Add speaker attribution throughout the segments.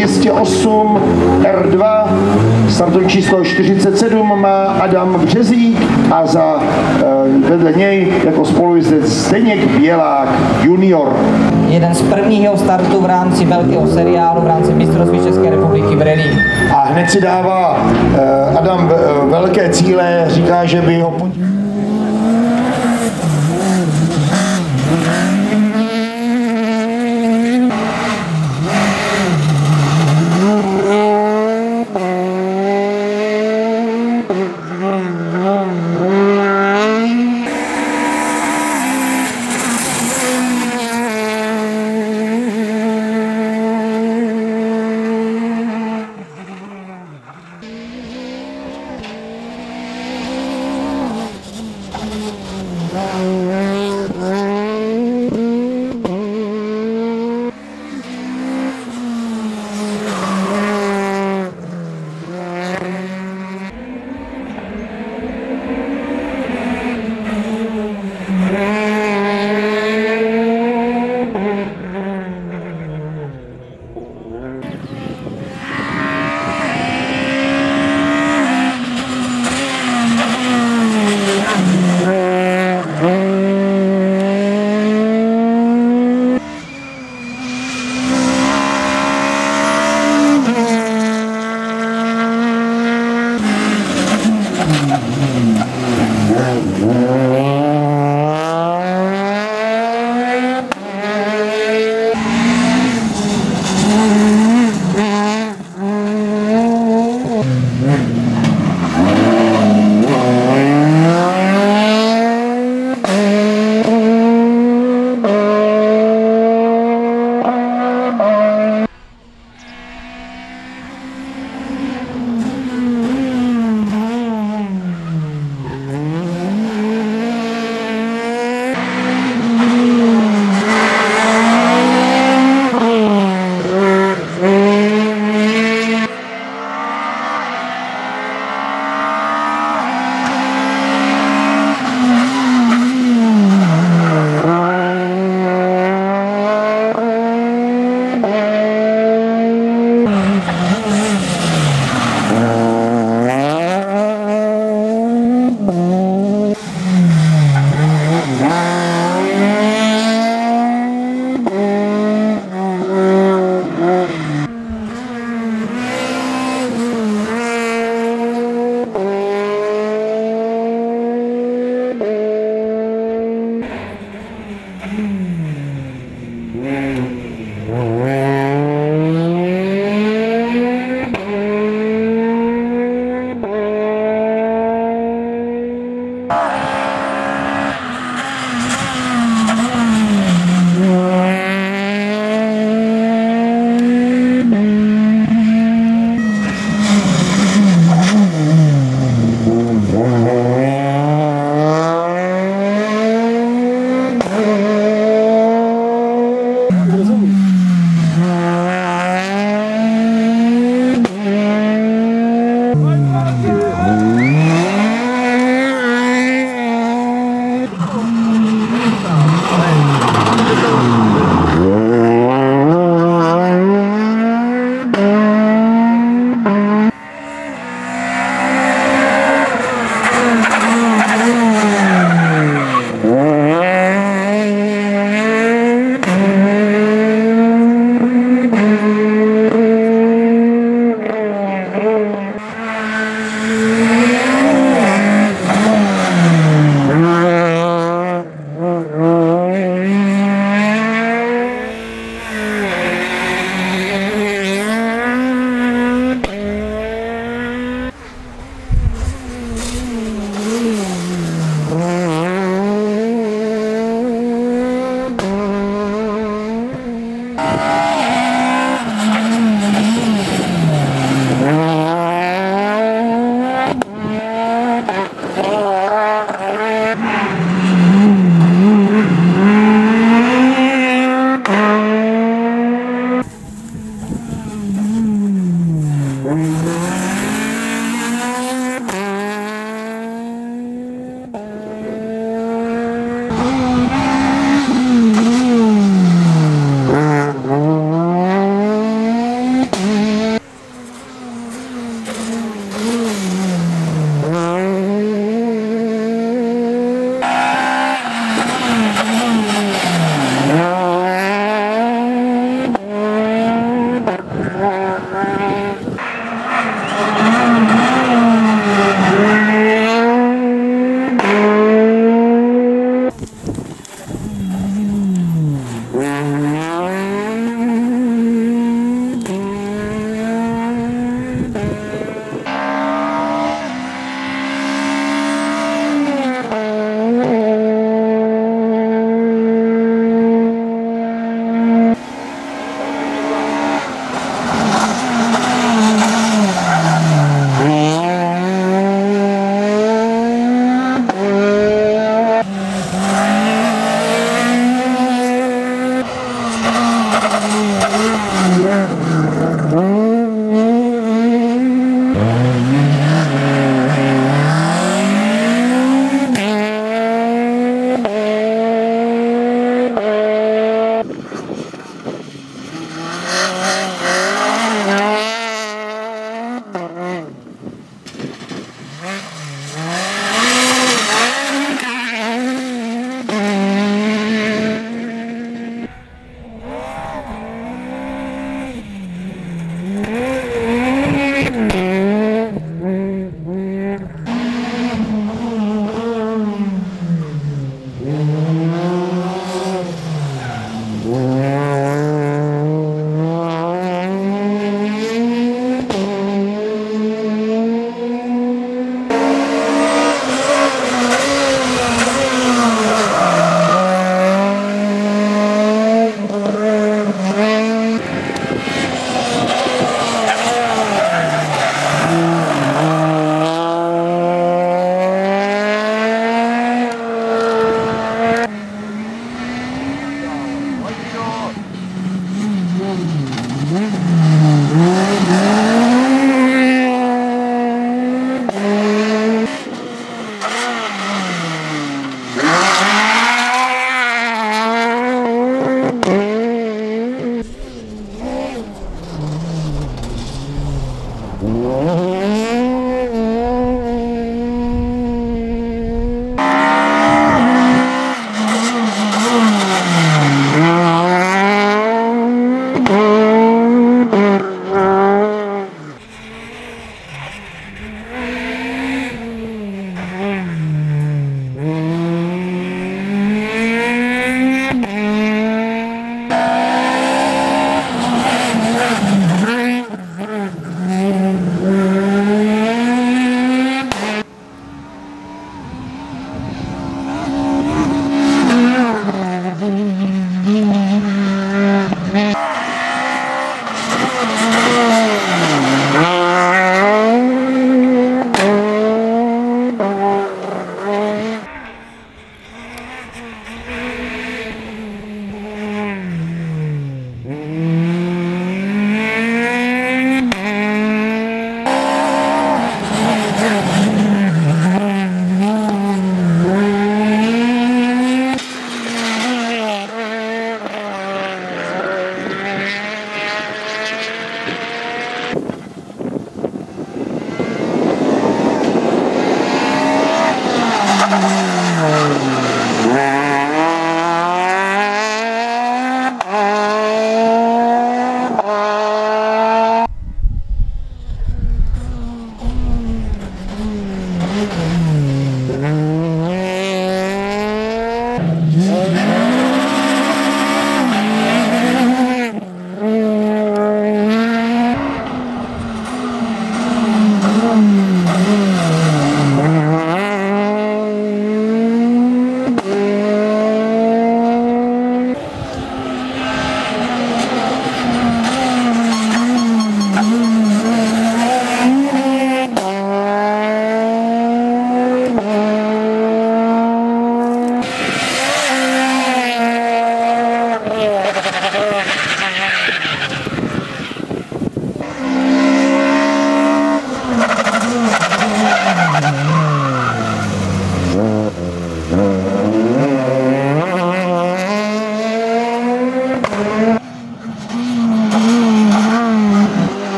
Speaker 1: 208 R2, startovní číslo 47 má Adam Březík a vedle něj jako spolujezdec Zdeněk Bělák junior.
Speaker 2: Jeden z prvního startu v rámci velkého seriálu, v rámci mistrovství České republiky v rally.
Speaker 1: A hned si dává Adam velké cíle, říká, že by ho...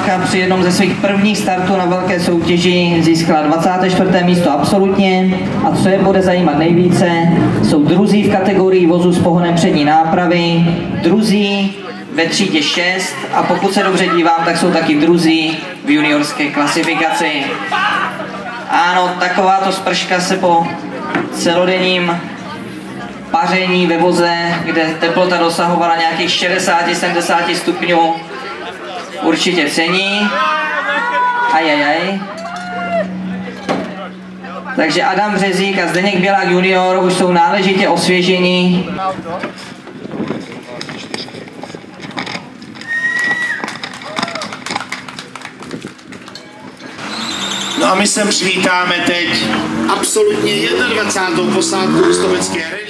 Speaker 2: posádka při jednom ze svých prvních startů na velké soutěži získala 24. místo absolutně a co je bude zajímat nejvíce, jsou druzí v kategorii vozu s pohonem přední nápravy, druzí ve třídě 6 a pokud se dobře dívám, tak jsou taky druzí v juniorské klasifikaci. Ano, takováto sprška se po celodenním paření ve voze, kde teplota dosahovala nějakých 60-70 stupňů, určitě cení. Ajajaj. Takže Adam Březík a Zdeněk Bělák junior už jsou náležitě osvěžení.
Speaker 3: No a my sem přivítáme teď absolutně 21. posádku Ústovecké